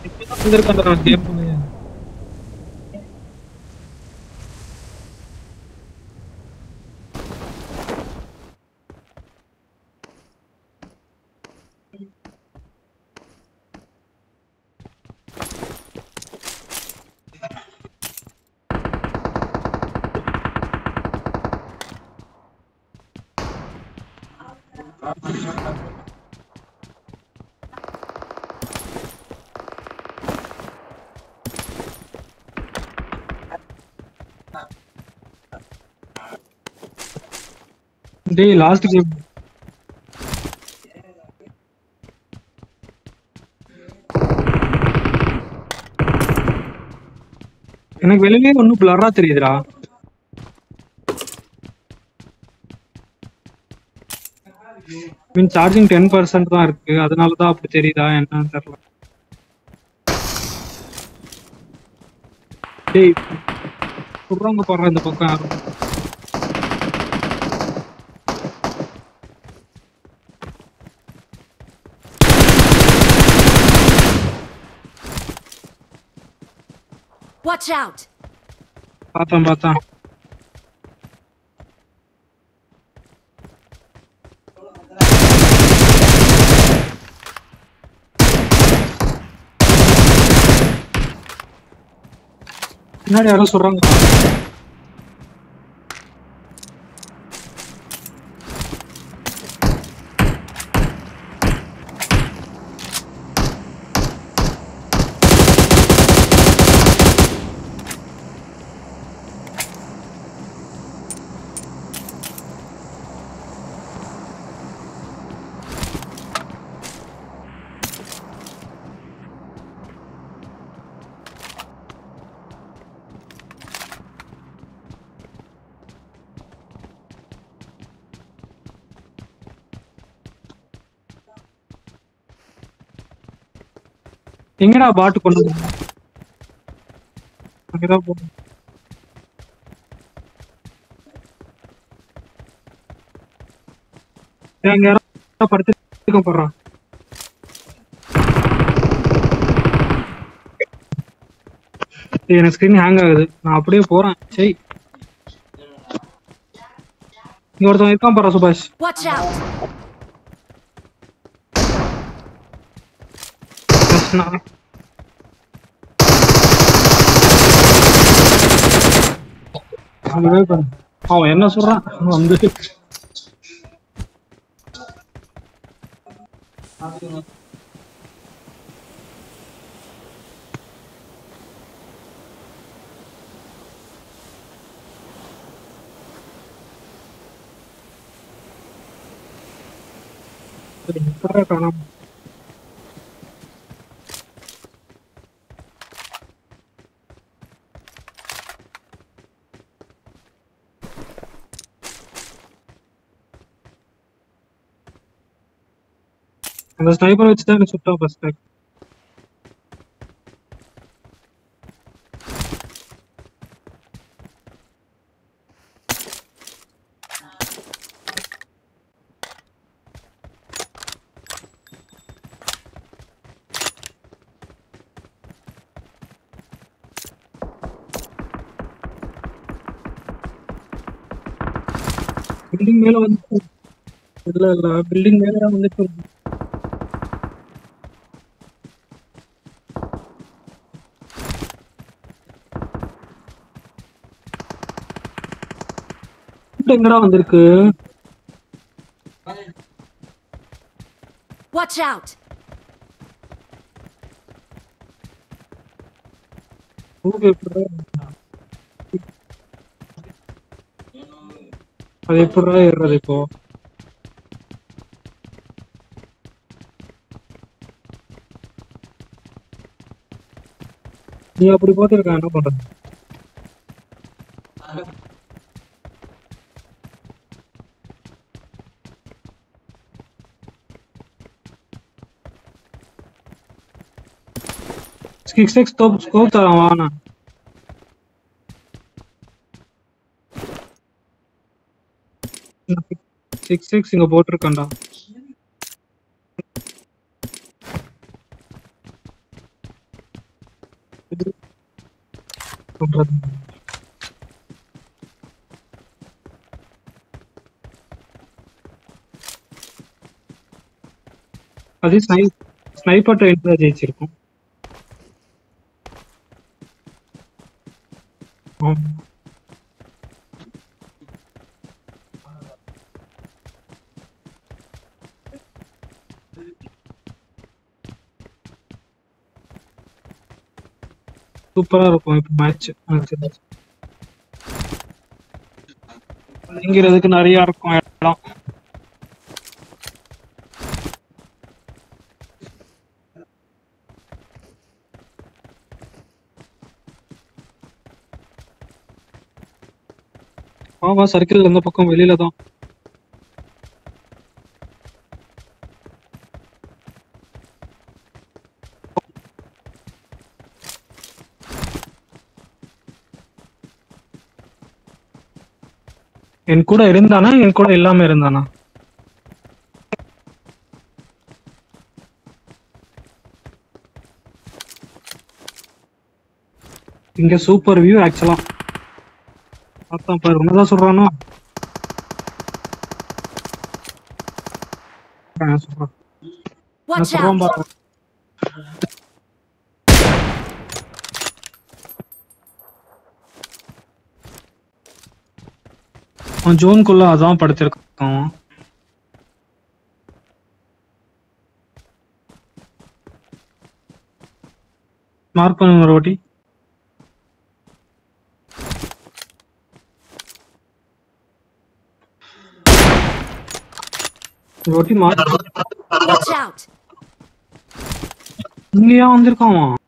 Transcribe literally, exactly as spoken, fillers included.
இப்பதான் வந்திருக்கேன்டா கேம் குள்ளயே. டேய் last game எனக்கு வெளியே ஒன்னும் பிளரா தெரியுதுடா. மீன் சார்ஜிங் டென் பர்சன்ட் தான் இருக்கு, அதனாலதான் அப்படி தெரியுதா என்னன்னு தெரியல. டேய் சொல்றாங்க பாரு இந்த பக்கம் யாரும். Watch out! பார்த்தேன் பார்த்தேன். பின்னாடி யாரும் சொல்றாங்க. எங்கடா பாட்டு கொண்டு வந்து அங்கதான் போ. எங்க யாரும் படுத்து போடுறான். எனக்கு ஸ்கிரீன் ஹேங் ஆகுது, நான் அப்படியே போறேன். சரி இங்க ஒருத்தவங்க இருக்கான் பாரு சுபாஷ். Watch out! அவன் என்ன சொல்றான் வந்து காணாம. அந்த ஸ்னைப்பர் வச்சு தான் சுட்டா ஃபர்ஸ்ட் டைம். பில்டிங் மேல வந்து இல்ல இல்ல பில்டிங் மேல வந்துட்டு எங்கடா வந்திருக்கு. Watch out! அது எப்படா ஏறுறது இப்போ? நீ அப்படி போத்திருக்க என்ன பண்றது? சிக்ஸ் சிக்ஸ் ஸ்கோப் ஸ்கோப் தரான் வாண்ணா. சிக்ஸ் சிக்ஸ் இங்க போட்டிருக்கேன்டா. அது ஸ்னைப்பர் ட்ரெயின் தான் ஜெயிச்சிருக்கும். சூப்பரா இருக்கும் இப்போ மேட்ச். விளைங்கிறதுக்கு நிறைய இருக்கும் இடம். ஆமா, சர்க்கிள் அந்த பக்கம் வெளியில தான். என் கூட இருந்தானா என் கூட இல்லாம இருந்தானா? இங்க சூப்பர் வியூ ஆக்சுவலா. அதான் பாரு, உன்னதான் சொல்றானோ. சொல்றான் பாரு. அவன் ஜோன்குள்ள அதான் படுத்திருக்கான். மார்க் பண்ணுங்க ஒரு வாட்டி. ஒரு வாட்டி மார்க். இங்கேயா வந்திருக்கான் அவன்?